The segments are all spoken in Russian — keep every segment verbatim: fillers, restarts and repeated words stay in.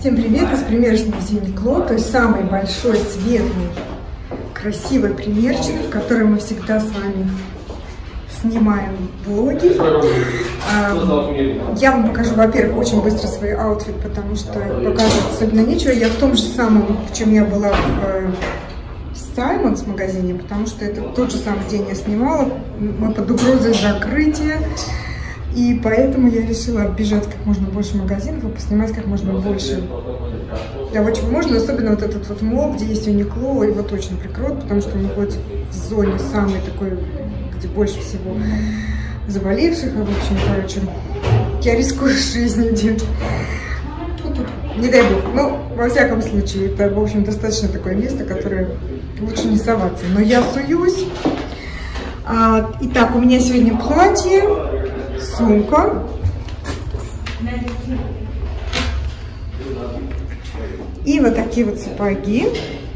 Всем привет из примерочной Юникло, то есть самый большой, светлый, красивый примерочный, в котором мы всегда с вами снимаем влоги. Я вам покажу, во-первых, очень быстро свой аутфит, потому что показывать особенно нечего. Я в том же самом, в чем я была в Саймонс магазине, потому что это тот же самый день я снимала, мы под угрозой закрытия. И поэтому я решила оббежать как можно больше магазинов и поснимать как можно больше того, чего можно. Особенно вот этот вот мол, где есть Юникло, его точно прикроют, потому что мы хоть в зоне самой такой, где больше всего заболевших. И, в общем, короче, я рискую жизнью, девочки. Не дай бог. Ну, во всяком случае, это, в общем, достаточно такое место, которое лучше не соваться. Но я суюсь. А, итак, у меня сегодня платье, сумка, и вот такие вот сапоги.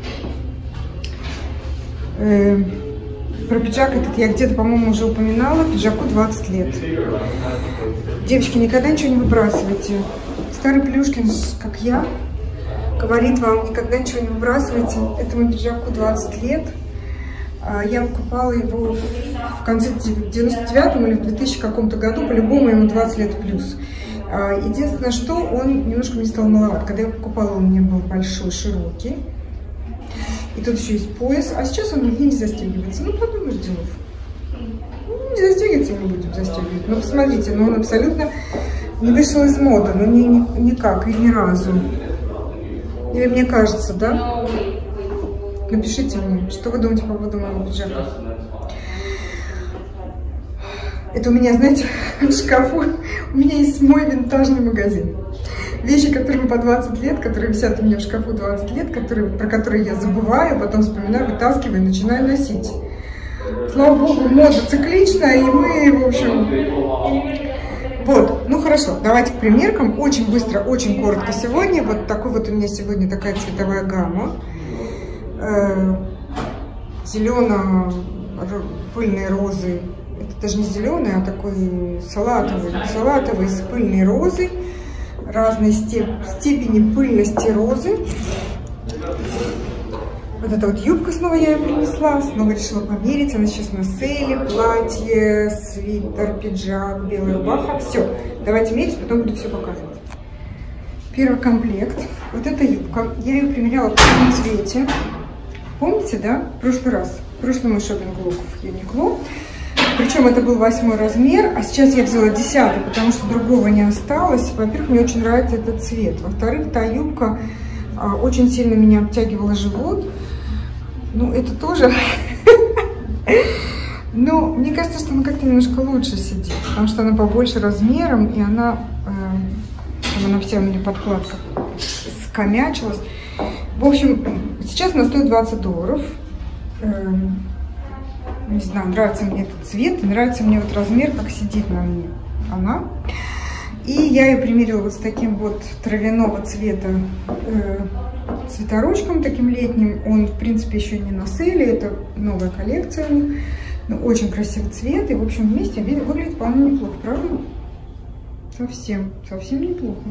Э, про пиджак этот я где-то, по-моему, уже упоминала. Пиджаку двадцать лет. Девочки, никогда ничего не выбрасывайте. Старый Плюшкин, как я, говорит вам, никогда ничего не выбрасывайте. Этому пиджаку двадцать лет. Я покупала его в конце девяносто девятом или в двухтысячном каком-то году, по-любому ему двадцать лет плюс. Единственное, что он немножко мне стал маловат. Когда я покупала, он у меня был большой, широкий. И тут еще есть пояс. А сейчас он мне не застегивается. Ну, подумаешь, делов. Ну, не застегивается, не будем застегивать. Но посмотрите, ну он абсолютно не вышел из моды. Ну, ни, ни, никак и ни разу. Или мне кажется, да? Напишите мне, что вы думаете по поводу моего пиджака. Это у меня, знаете, в шкафу, у меня есть мой винтажный магазин. Вещи, которым по двадцать лет, которые висят у меня в шкафу двадцать лет, которые, про которые я забываю, потом вспоминаю, вытаскиваю и начинаю носить. Слава богу, мода цикличная, и мы, в общем... Вот, ну хорошо, давайте к примеркам. Очень быстро, очень коротко сегодня. Вот такой вот у меня сегодня такая цветовая гамма. Зелено-пыльные розы. Это даже не зеленый, а такой салатовый. Салатовый с пыльной розой. Разной степ степени пыльности розы. Вот эта вот юбка снова я ее принесла. Снова решила померить. Она сейчас на сейле. Платье, свитер, пиджак, белая рубаха. Все. Давайте мерить, потом буду все показывать. Первый комплект. Вот эта юбка. Я ее примеряла в таком цвете. Помните, да? В прошлый раз. В прошлый мой шопинг-влог в Юникло. Причем это был восьмой размер, а сейчас я взяла десятый, потому что другого не осталось. Во-первых, мне очень нравится этот цвет. Во-вторых, та юбка а, очень сильно меня обтягивала живот. Ну, это тоже... Но мне кажется, что она как-то немножко лучше сидит, потому что она побольше размером, и она... Она вся у меня подкладка скомячилась. В общем, сейчас она стоит двадцать долларов. Эм, не знаю, нравится мне этот цвет, нравится мне вот размер, как сидит на мне она. И я ее примерила вот с таким вот травяного цвета э, цветоручком, таким летним. Он, в принципе, еще не на сейле, это новая коллекция у них. Но очень красивый цвет, и, в общем, вместе выглядит вполне неплохо, правда? Совсем, совсем неплохо.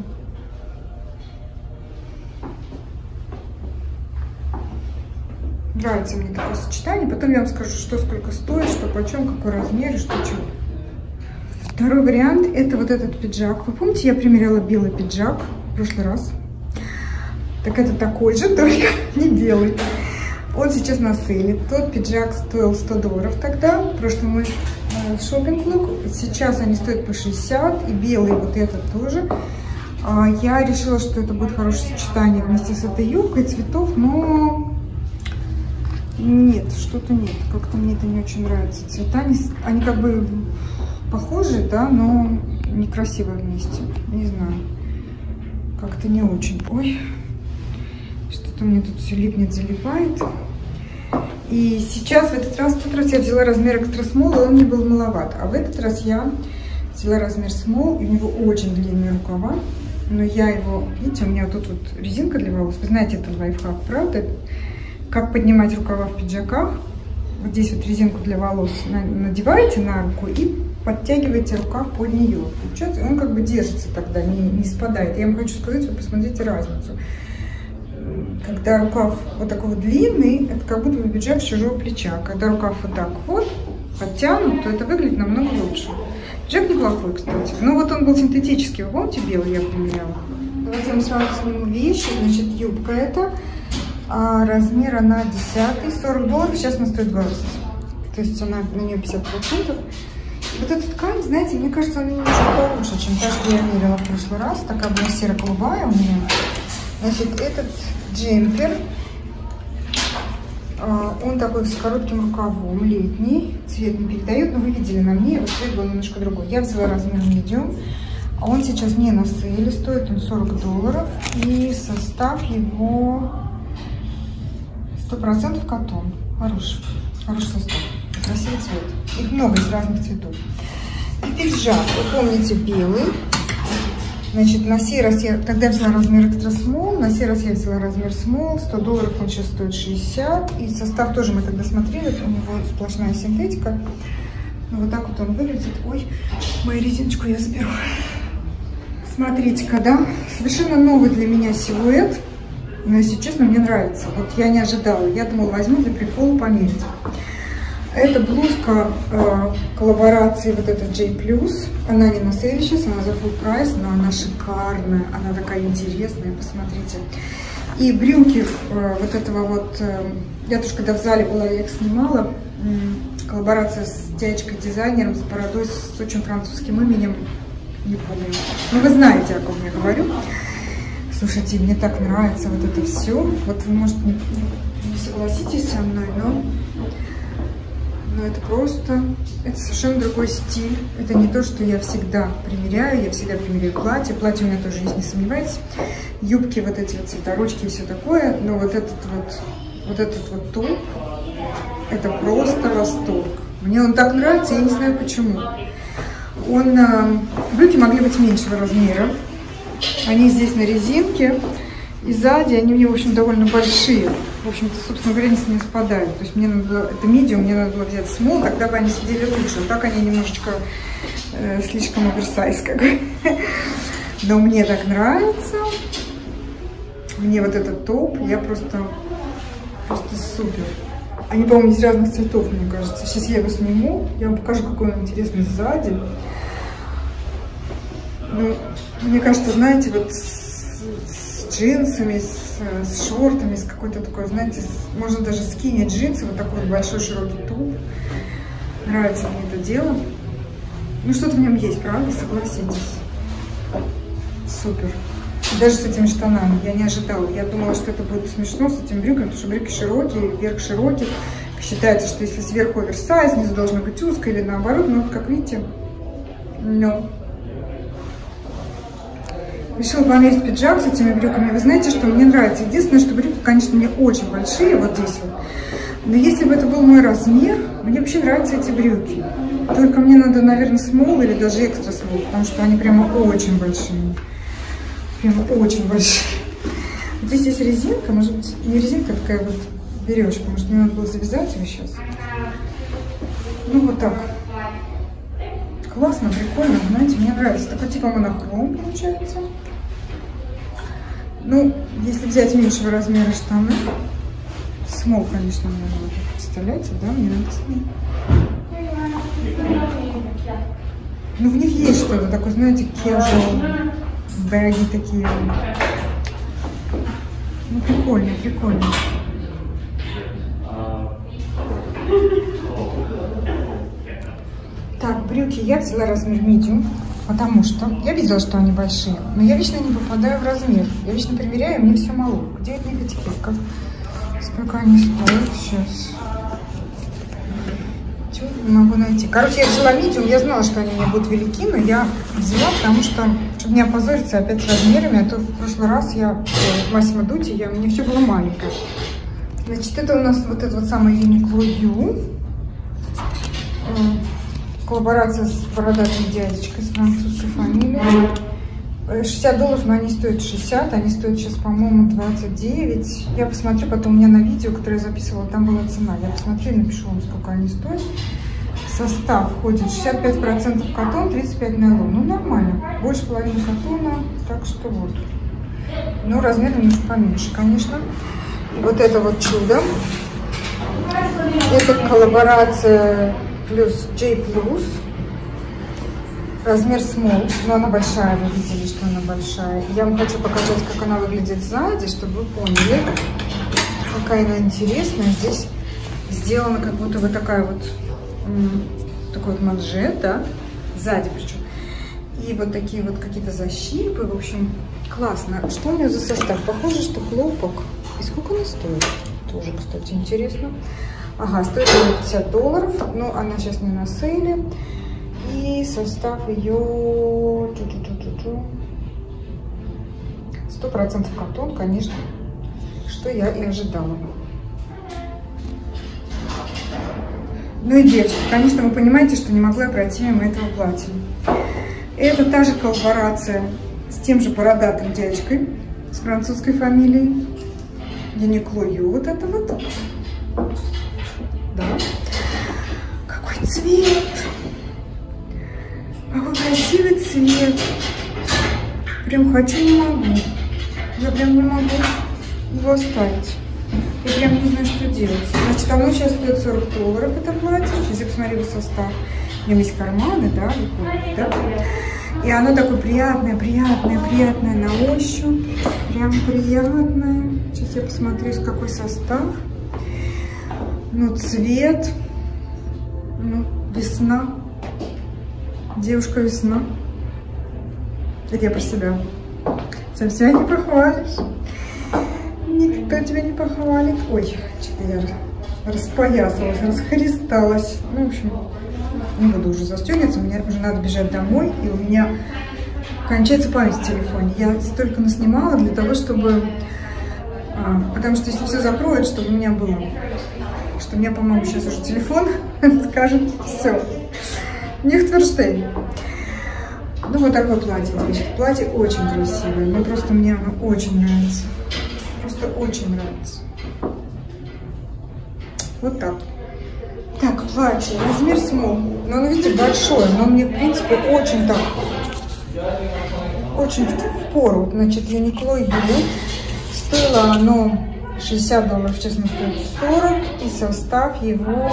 Нравится мне такое сочетание. Потом я вам скажу, что сколько стоит, что почем, какой размер и что чего. Второй вариант — это вот этот пиджак. Вы помните, я примеряла белый пиджак в прошлый раз? Так это такой же, только не белый. Он сейчас на сейле. Тот пиджак стоил сто долларов тогда, в прошлом мой э, шопинг-влог. Сейчас они стоят по шестьдесят, и белый вот этот тоже. А, я решила, что это будет хорошее сочетание вместе с этой юбкой цветов, но... Нет, что-то нет. Как-то мне это не очень нравится. Цвета, они, они как бы похожи, да, но некрасиво вместе. Не знаю. Как-то не очень. Ой, что-то мне тут все липнет, залипает. И сейчас, в этот раз, в этот раз я взяла размер экстра смол, и он мне был маловат. А в этот раз я взяла размер смол, и у него очень длинные рукава. Но я его, видите, у меня тут вот резинка для волос. Вы знаете, это лайфхак, правда? Как поднимать рукава в пиджаках. вот здесь вот резинку для волос надеваете на руку и подтягиваете рукав под нее. Получается, он как бы держится тогда, не, не спадает. Я вам хочу сказать, вы посмотрите разницу. Когда рукав вот такой вот длинный, это как будто бы пиджак с чужого плеча. Когда рукав вот так вот подтянут, то это выглядит намного лучше. Пиджак неплохой, кстати. Ну вот он был синтетический, вы помните, белый я примеряла. Давайте я вам сразу сниму вещи. Значит, юбка это, а размер она десятый, сорок долларов, сейчас она стоит двадцать. То есть она, на нее пятьдесят процентов. И вот эта ткань, знаете, мне кажется, она немножко получше, чем та, что я мерила в прошлый раз. Такая была серо-голубая у меня. Значит, этот джемпер, он такой с коротким рукавом, летний, цвет не передает, но вы видели на мне, вот цвет был немножко другой. Я взяла размер medium, а он сейчас не на сейле, стоит он сорок долларов, и состав его сто процентов катон, хороший, хороший состав, красивый цвет, их много из разных цветов. И пиджак, вы помните, белый. Значит, на сей раз я тогда взяла размер extra small, на сей раз я взяла размер small, сто долларов он сейчас стоит шестьдесят. И состав тоже мы тогда смотрели, у него сплошная синтетика. Ну, вот так вот он выглядит. Ой, мою резиночку я заберу. Смотрите-ка, да, совершенно новый для меня силуэт. Но, если честно, мне нравится. Вот я не ожидала, я думала, возьму для прикола померить. Это блузка э, коллаборации вот эта J плюс. Она не на сейле сейчас, она за full прайс, но она шикарная, она такая интересная, посмотрите. И брюки э, вот этого вот, э, я тоже когда в зале была, я их снимала, э, коллаборация с девочкой-дизайнером, с бородой, с очень французским именем, не помню. Ну вы знаете, о ком я говорю. Слушайте, мне так нравится вот это все. Вот вы, может, не, не согласитесь со мной, но... Но это просто, это совершенно другой стиль. Это не то, что я всегда примеряю. Я всегда примеряю платье. Платье у меня тоже есть, не сомневайтесь. Юбки, вот эти вот цветорочки и все такое. Но вот этот вот, вот этот вот топ, это просто восторг. Мне он так нравится, я не знаю почему. Он, брюки могли быть меньшего размера. Они здесь на резинке. И сзади они мне, в общем, довольно большие. В общем-то, собственно говоря, они с меня спадают. То есть мне надо было, это medium, мне надо было взять small, тогда бы они сидели лучше. Вот так они немножечко э, слишком оверсайз, как бы. Но мне так нравится. Мне вот этот топ, я просто, просто супер. Они, по-моему, из разных цветов, мне кажется. Сейчас я его сниму, я вам покажу, какой он интересный сзади. Ну, мне кажется, знаете, вот с джинсами, с, с шортами, с какой-то такой, знаете, с, можно даже скинить джинсы, вот такой вот большой широкий топ. Нравится мне это дело. Ну, что-то в нем есть, правда, согласитесь. Супер. Даже с этими штанами я не ожидала. Я думала, что это будет смешно с этим брюком, потому что брюки широкие, верх широкий. Считается, что если сверху оверсайз, снизу должно быть узко или наоборот. Но вот, как видите, no. Решила померить пиджак с этими брюками. Вы знаете, что мне нравится. Единственное, что брюки, конечно, мне очень большие, вот здесь вот. Но если бы это был мой размер, мне вообще нравятся эти брюки. Только мне надо, наверное, small или даже extra small, потому что они прямо очень большие. Прямо очень большие. Здесь есть резинка, может быть, не резинка, а такая вот бережка. Может, мне надо было завязать ее сейчас. Ну, вот так. Классно, прикольно, знаете, мне нравится. Такой типа монохром получается. Ну, если взять меньшего размера штаны, смол, конечно, мне надо. Представляете, да? Мне надо смол. Ну, в них есть что-то такое, знаете, casual, бэги такие. Ну, прикольно, прикольно. Так, брюки я взяла размер medium, потому что я видела, что они большие, но я вечно не попадаю в размер. Я вечно примеряю, мне все мало. Где эта этикетка? Сколько они стоят сейчас? Чего не могу найти? Короче, я взяла medium, я знала, что они мне будут велики, но я взяла, потому что, чтобы не опозориться опять с размерами, а то в прошлый раз я в Massimo Dutti, я, мне все было маленькое. Значит, это у нас вот этот вот самый Uniqlo U. Коллаборация с бородатым дядечкой, с французской фамилией. шестьдесят долларов, но они стоят шестьдесят, они стоят сейчас, по-моему, двадцать девять. Я посмотрю потом, у меня на видео, которое я записывала, там была цена. Я посмотрю и напишу вам, сколько они стоят. Состав входит шестьдесят пять процентов катон, тридцать пять процентов нейлон. Ну, нормально. Больше половины катона, так что вот. Ну, размер немножко поменьше, конечно. И вот это вот чудо. Это коллаборация плюс J Plus. Размер small, но она большая, вы видели, что она большая. Я вам хочу показать, как она выглядит сзади, чтобы вы поняли, какая она интересная. Здесь сделана как будто вот такая вот, такой вот манжет, да, сзади причем. И вот такие вот какие-то защипы, в общем, классно. Что у нее за состав? Похоже, что хлопок. И сколько она стоит? Тоже, кстати, интересно. Ага, стоит она пятьдесят долларов, но она сейчас не на сейле. И состав ее сто процентов катон, конечно, что я и ожидала. Ну и девочки, конечно, вы понимаете, что не могла я пройти мимо этого платья. Это та же коллаборация с тем же бородатым дядечкой с французской фамилией. Юникло Ю, вот это вот. Да. Какой цвет! Какой красивый цвет. Прям хочу, не могу. Я прям не могу его оставить. Я прям не знаю, что делать. Значит, оно сейчас стоит сорок долларов, это платье. Сейчас я посмотрю состав. У него есть карманы, да, выходит, да. И оно такое приятное, приятное, приятное на ощупь. Прям приятное. Сейчас я посмотрю, какой состав. Ну, цвет. Ну, весна. Девушка весна. Это я про себя. Сам себя не похвалишь. Никто тебя не похвалит. Ой, что-то я распоясалась, расхристалась. Ну, в общем, не буду уже застегиваться. Мне уже надо бежать домой. И у меня кончается память в телефоне. Я столько наснимала для того, чтобы... А, потому что если все закроют, чтобы у меня было... Что у меня, по-моему, сейчас уже телефон скажет все. Нихтверштейн. Ну, вот такое платье. Платье очень красивое. Ну, просто мне оно очень нравится. Просто очень нравится. Вот так. Так, платье. Размер small. Но оно, видите, большое. Но мне, в принципе, очень так... Очень в пору. Значит, Uniqlo Ю. Стоило оно шестьдесят долларов. Сейчас оно стоит сорок. И состав его...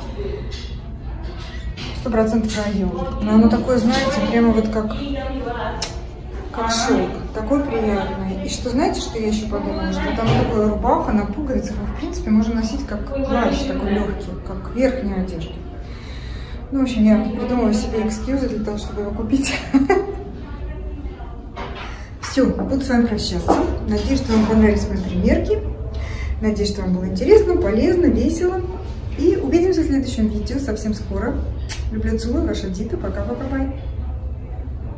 сто процентов район. Но оно такое, знаете, прямо вот как, как шелк. Такой приятный. И что, знаете, что я еще подумала? Что там такая рубаха на пуговицах, в принципе, можно носить как плащ, такой легкий, как верхнюю одежду. Ну, в общем, я придумала себе экскьюзы для того, чтобы его купить. Все, буду с вами прощаться. Надеюсь, что вам понравились мои примерки. Надеюсь, что вам было интересно, полезно, весело. И увидимся в следующем видео совсем скоро. Люблю, целую, ваша Дита. Пока-пока-бай.